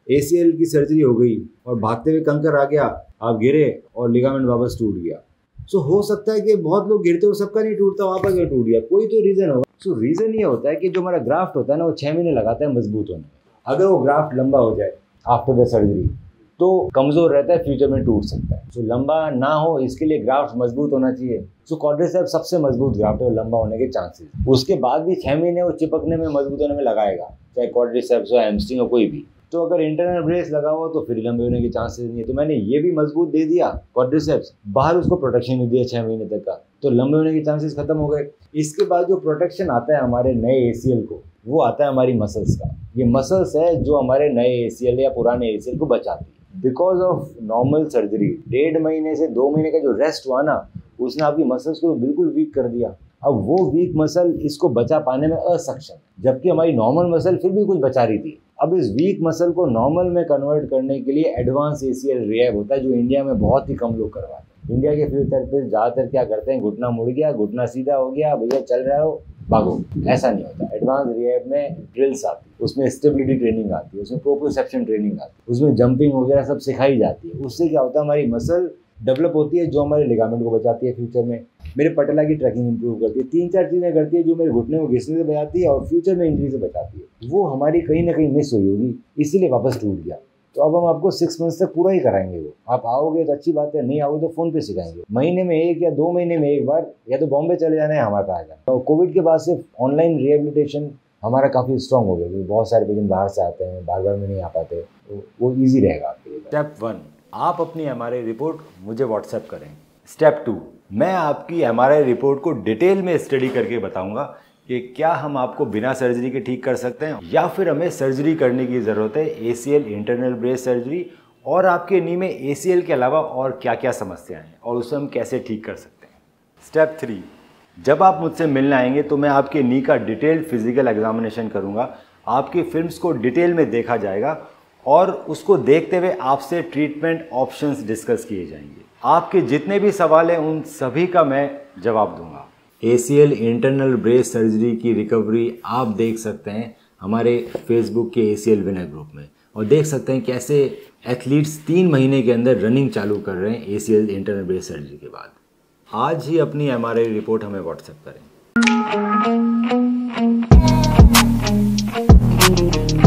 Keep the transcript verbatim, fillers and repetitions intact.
ACL की surgery हो गई और भागते हुए कंकर आ गया, आप गिरे और लिगामेंट वापस टूट गया। सो हो सकता है कि बहुत लोग गिरते हो, सबका नहीं टूटता, वहाँ पर क्यों टूट गया, कोई तो रीज़न होगा। सो रीज़न ये होता है कि जो हमारा ग्राफ्ट होता है ना वो छः महीने लगाता है मजबूत होने में। अगर वो ग्राफ्ट लंबा हो जाए आफ्टर द सर्जरी तो कमज़ोर रहता है, फ्यूचर में टूट सकता है। सो लंबा ना हो इसके लिए ग्राफ्ट मजबूत होना चाहिए। सो क्वाड्रिसेप्स सबसे मजबूत ग्राफ्ट है, लंबा होने के चांसेस। उसके बाद भी छः महीने वो चिपकने में, मजबूत होने में लगाएगा, चाहे क्वाड्रिसेप्स हो, हैमस्ट्रिंग हो, कोई भी। तो अगर इंटरनल ब्रेस लगा हो तो फिर लंबे होने के चांसेस नहीं है। तो मैंने ये भी मजबूत दे दिया क्वाड्रिसेप्स, बाहर उसको प्रोटेक्शन नहीं दिया छः महीने तक का, तो लंबे होने के चांसेस खत्म हो गए। इसके बाद जो प्रोटेक्शन आता है हमारे नए एसीएल को, वो आता है हमारी मसल्स का। ये मसल्स है जो हमारे नए एसीएल या पुराने एसीएल को बचाती है। बिकॉज ऑफ नॉर्मल सर्जरी डेढ़ महीने से दो महीने का जो रेस्ट हुआ ना, उसने आपकी मसल्स को बिल्कुल वीक कर दिया। अब वो वीक मसल इसको बचा पाने में असक्षम, जबकि हमारी नॉर्मल मसल फिर भी कुछ बचा रही थी। अब इस वीक मसल को नॉर्मल में कन्वर्ट करने के लिए एडवांस एसीएल रिहैब होता है, जो इंडिया में बहुत ही कम लोग करवाते हैं। इंडिया के फिजियोथेरेपिस्ट ज़्यादातर क्या करते हैं, घुटना मुड़ गया, घुटना सीधा हो गया, भैया चल रहा हो भागो, ऐसा नहीं होता। एडवांस रिहैब में ड्रिल्स आती है, उसमें स्टेबिलिटी ट्रेनिंग आती है, उसमें प्रोप्रियोसेप्शन ट्रेनिंग आती है, उसमें जंपिंग वगैरह सब सिखाई जाती है। उससे क्या होता है, हमारी मसल डेवलप होती है जो हमारे लिगामेंट को बचाती है फ्यूचर में, मेरे पटला की ट्रैकिंग इंप्रूव करती है। तीन चार चीज़ें करती है जो मेरे घुटने को घिसने से बचाती है और फ्यूचर में इंजरी से बचाती है। वो हमारी कहीं ना कहीं मिस हुई होगी, इसीलिए वापस टूट गया। तो अब हम आपको सिक्स मंथ्स तक पूरा ही कराएंगे। वो आप आओगे तो अच्छी बात है, नहीं आओगे तो फ़ोन पे सिखाएंगे। महीने में एक या दो महीने में एक बार या तो बॉम्बे चले जाना है, हमारे पास आ जाना। तो कोविड के बाद से ऑनलाइन रिहेबिलिटेशन हमारा काफ़ी स्ट्रॉन्ग हो गया, क्योंकि बहुत सारे पेशेंट बाहर से आते हैं, बार बार में नहीं आ पाते, तो वो ईजी रहेगा आपके लिए। स्टेप वन, आप अपनी एमआरआई रिपोर्ट मुझे व्हाट्सएप करें। स्टेप टू, मैं आपकी एमआरआई रिपोर्ट को डिटेल में स्टडी करके बताऊंगा कि क्या हम आपको बिना सर्जरी के ठीक कर सकते हैं या फिर हमें सर्जरी करने की ज़रूरत है, एसीएल इंटरनल ब्रेस सर्जरी, और आपके नी में एसीएल के अलावा और क्या क्या समस्याएं हैं और उसे हम कैसे ठीक कर सकते हैं। स्टेप थ्री, जब आप मुझसे मिलने आएंगे तो मैं आपके नी का डिटेल्ड फिजिकल एग्जामिनेशन करूँगा, आपकी फिल्म्स को डिटेल में देखा जाएगा और उसको देखते हुए आपसे ट्रीटमेंट ऑप्शंस डिस्कस किए जाएंगे। आपके जितने भी सवाल हैं उन सभी का मैं जवाब दूंगा। एसीएल इंटरनल ब्रेस सर्जरी की रिकवरी आप देख सकते हैं हमारे फेसबुक के एसीएल विनर ग्रुप में, और देख सकते हैं कैसे एथलीट्स तीन महीने के अंदर रनिंग चालू कर रहे हैं एसीएल इंटरनल ब्रेस सर्जरी के बाद। आज ही अपनी एमआरआई रिपोर्ट हमें व्हाट्सएप करें।